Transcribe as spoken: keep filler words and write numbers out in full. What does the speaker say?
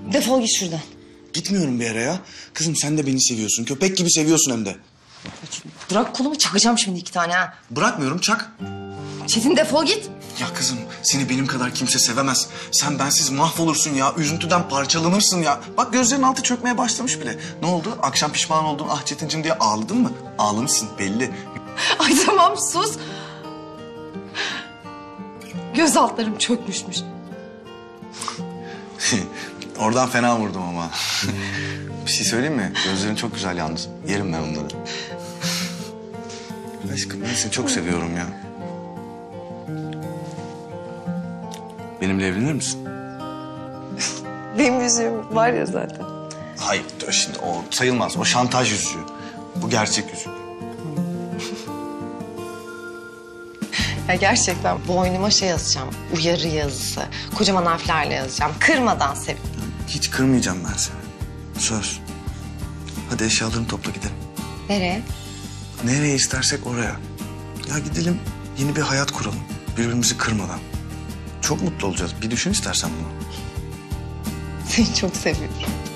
Defol git şuradan. Gitmiyorum bir yere ya. Kızım sen de beni seviyorsun. Köpek gibi seviyorsun hem de. Bırak kolumu, çakacağım şimdi iki tane ha. Bırakmıyorum, çak. Çetin defol git. Ya kızım seni benim kadar kimse sevemez. Sen bensiz mahvolursun ya. Üzüntüden parçalanırsın ya. Bak gözlerin altı çökmeye başlamış bile. Ne oldu? Akşam pişman oldun ah Çetincim diye ağladın mı? Ağlamışsın belli. Ay tamam sus. Göz altlarım çökmüşmüş. Oradan fena vurdum ama. Bir şey söyleyeyim mi? Gözlerin çok güzel yalnız. Yerim ben onları. Aşkım ben seni çok seviyorum ya. Benimle evlenir misin? Benim yüzüğüm var ya zaten. Hayır şimdi o sayılmaz. O şantaj yüzüğü. Bu gerçek yüzük. Ya gerçekten boynuma şey yazacağım. Uyarı yazısı. Kocaman harflerle yazacağım. Kırmadan sev. Hiç kırmayacağım ben seni. Söz. Hadi eşyalarını topla gidelim. Nereye? Nereye istersek oraya. Ya gidelim yeni bir hayat kuralım. Birbirimizi kırmadan. Çok mutlu olacağız. Bir düşün istersen bunu. Seni çok seviyorum.